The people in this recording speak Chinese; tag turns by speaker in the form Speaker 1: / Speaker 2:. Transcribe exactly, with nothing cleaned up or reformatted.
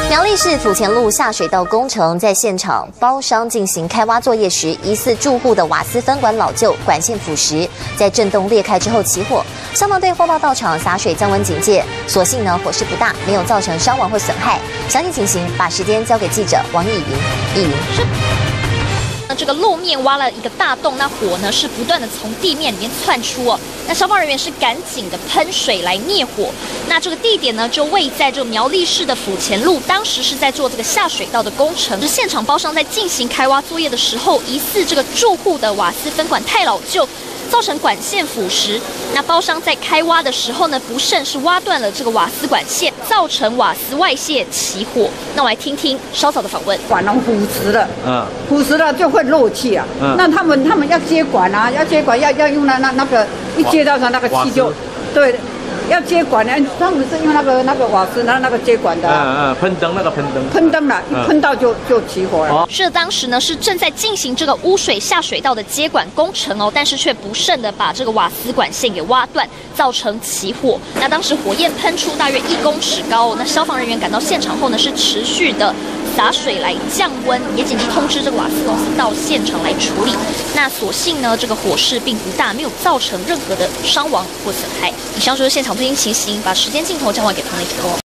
Speaker 1: 苗栗市府前路下水道工程在现场包商进行开挖作业时，疑似住户的瓦斯分管老旧，管线腐蚀，在震动裂开之后起火。消防队火爆到场洒水降温警戒，所幸呢火势不大，没有造成伤亡或损害。详细情形，把时间交给记者王艺云。艺云是。
Speaker 2: 那这个路面挖了一个大洞，那火呢是不断的从地面里面窜出哦。那消防人员是赶紧的喷水来灭火。那这个地点呢就位在这个苗栗市的府前路，当时是在做这个下水道的工程。是现场包商在进行开挖作业的时候，疑似这个住户的瓦斯分管太老旧，造成管线腐蚀。那包商在开挖的时候呢，不慎是挖断了这个瓦斯管线，造成瓦斯外泄起火。那我来听听稍早的访问。
Speaker 3: 管拢腐蚀了，嗯，腐蚀了就会漏气啊。嗯，那他们他们要接管啊，要接管要要用那那那个一接到它那个气就，对。 要接管呢，他们是用那个那个瓦斯那那个接管的、啊，
Speaker 4: 嗯嗯，喷灯那个喷灯，
Speaker 3: 喷灯了，一喷到就就起火了。
Speaker 2: 是当时呢是正在进行这个污水下水道的接管工程哦，但是却不慎的把这个瓦斯管线给挖断，造成起火。那当时火焰喷出大约一公尺高、哦，那消防人员赶到现场后呢是持续的洒水来降温，也紧急通知这个瓦斯公司到现场来处理。那所幸呢这个火势并不大，没有造成任何的伤亡或损害。以上就是现场最新情形，把时间镜头交还给彭磊哥。